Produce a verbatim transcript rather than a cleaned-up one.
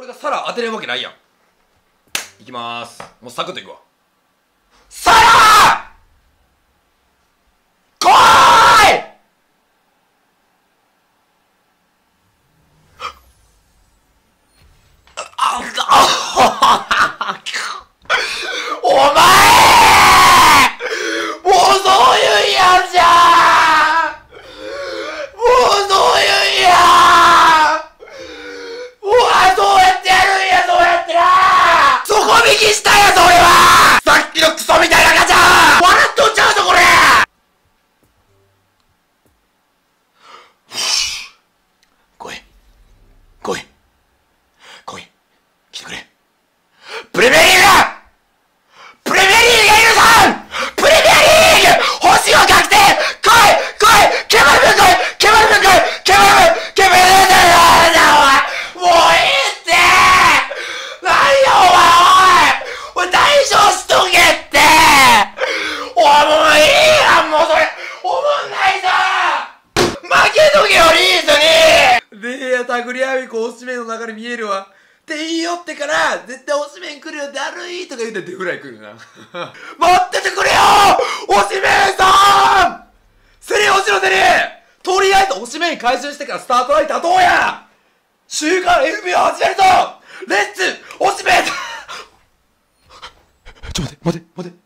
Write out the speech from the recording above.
俺がサラ当てれるわけないやん。いきまーす。もうサクッといくわ。サラー来ーいお前もうそういうんやんじゃん。もうそういうんやん。もうあそうやってやるんや。そうやってなそこ引きしたんやぞ俺は。さっきのクソみたいなガチャ笑っとんちゃうぞこれ。来い来い来い来てくれ。プレミアリーグだ。プレミアリーグがいるぞ。プレミアリーグ星を確定。来い来いケバル君来いケバル君来いケバル君ケバル君お前もういいって何やお前おいおい退場しとけっておいもういいやんもうそれおもんないぞ負けとけよリーズにでやたぐりあみこ推しメンの中に見えるわって言いよってから絶対推しメン来るよだるいとか言うてデフライ来るな待っててくれよ推しメンさんセリ推しのセリとりあえず推しメン回収してからスタートライン立とうや週刊 エフビー を始めるぞレッツ推しメンちょ待て待て待て